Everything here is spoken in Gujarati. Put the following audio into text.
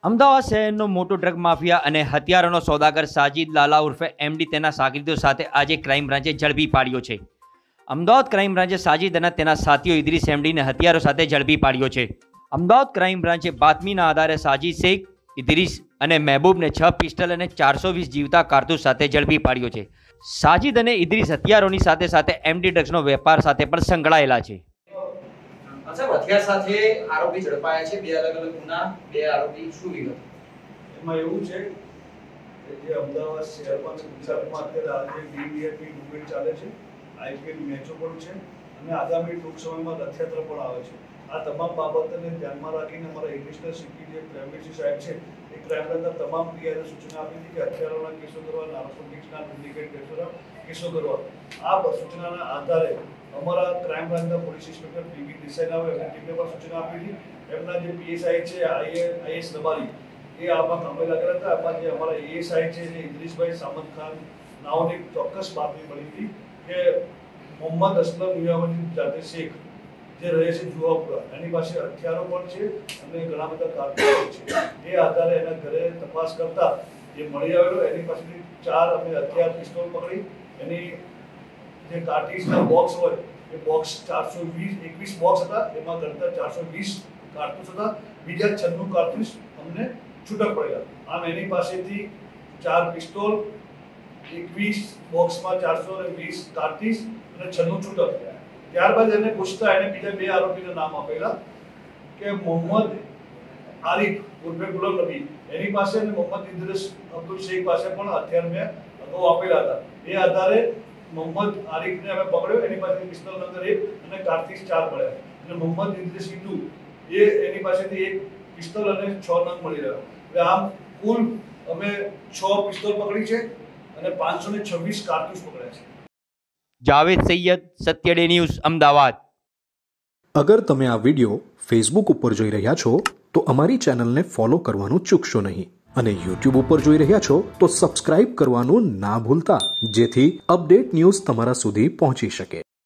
અમદાવાદ શહેરનો મોટો ડ્રગ માફિયા અને હથિયારોનો સોદાગર સાજિદ લાલા ઉર્ફે એમડી તેના સાગરીતો સાથે આજે ક્રાઇમ બ્રાન્ચે ઝડપી પાડ્યો છે। અમદાવાદ ક્રાઇમ બ્રાન્ચે સાજિદ અને તેના સાથીઓ ઇદ્રીસ એમડીને હથિયારો સાથે ઝડપી પાડ્યો છે। અમદાવાદ ક્રાઇમ બ્રાન્ચે બાતમીના આધારે સાજિદ શેખ, ઇદ્રીસ અને મહેબૂબને 6 પિસ્ટલ અને 420 જીવતા કારતૂસ સાથે ઝડપી પાડ્યો છે। સાજિદ અને ઇદ્રીસ હથિયારોની સાથે સાથે એમડી ડ્રગ્સનો વેપાર સાથે પણ સંકળાયેલા છે। સાહેબ, હથિયાર સાથે આરોપી ઝડપાયા છે। બે અલગ અલગ ગુના, બે આરોપી, શું વિગત? એમાં એવું છે કે જે અમદાવાદ શહેરમાં ગુજરાતમાં અત્યારે આજે ડીડીએપી મુવમેન્ટ ચાલે છે, આઈપીએલ મેચો પણ છે અને આગામી ટૂંક સમયમાં રથયાત્રા પણ આવે છે। આ તમામ બાબતોને ધ્યાનમાં રાખીને અમારા એડિશનલ સીપી જે પ્રેમજી સાહેબ છે એ ક્રાઇમ બ્રાન્ચના તમામ પીઆઈને સૂચના આપી હતી કે હથિયારોના કેસો કરવા, નાર્કોટિક્સના ડુપ્લિકેટ કેસો કરવા। આ સૂચનાના આધારે અમારા ક્રાઇમ બ્રાન્ચના પોલીસ ઇન્સ્પેક્ટર પીવી દેસાઈના એમની ટીમને પણ સૂચના આપી હતી। એમના જે પીએસઆઈ છે આઈએસ રબારી એ આમાં કામે લાગેલા હતા। આમાં જે અમારા એએસઆઈ છે જે ઇદ્રીસભાઈ સામંત ખાન નાઓની ચોક્કસ બાતમી મળી હતી કે મોહમ્મદ અસલમ મિયાવજી જાતે શેખ જે રહે છે જુહાપુરા, એની પાસે હથિયારો પણ છે અને ઘણા બધા કારતૂસ છે। એ આધારે એના ઘરે તપાસ કરતા જે મળી આવેલો એની પાસેથી 4 અમે હથિયાર પિસ્તોલ પકડી, એની જે કાર્ટ્રીજના બોક્સ હોય એ બોક્સ 421 બોક્સ હતા, એમાં ગણતર 420 કારતૂસ હતા, બીજા 96 કારતૂસ અમને છૂટા પડ્યા। આમ એની પાસેથી 4 પિસ્તોલ, 21 બોક્સમાં 420 કારતૂસ અને 96 છૂટા થયા। ત્યારબાદ એને પૂછતા એને બીજા 2 આરોપીના નામ આપેલા કે મોહમ્મદ આરિફ ઉર્ફે ગુલામ નબી, એની પાસે અને મોહમ્મદ ઇદ્રીસ અબ્દુલ શેખ પાસે પણ હથિયાર મેં અગાઉ આપેલા હતા। એ આધારે મોહમ્મદ આરિફને અમે પકડ્યો, એની પાસે પિસ્તોલ નંબર 1 અને કારતૂસ 4 મળ્યા અને મોહમ્મદ ઇદ્રીસ હિન્દુ એની પાસેથી 1 પિસ્તોલ અને 6 નંગ મળી રહ્યો। એટલે આમ કુલ અમે 6 પિસ્તોલ પકડી છે અને 526 કારતૂસ પકડ્યા છે। Javed Syed, Satya Day News, Ahmedabad. અગર તમે આ વિડિયો ફેસબુક ઉપર જોઈ રહ્યા છો તો અમારી ચેનલને ફોલો કરવાનું ચૂકશો નહીં અને યુટ્યુબ ઉપર જોઈ રહ્યા છો તો સબસ્ક્રાઇબ કરવાનું ના ભૂલતા, જેથી અપડેટ ન્યૂઝ તમારા સુધી પહોંચી શકે।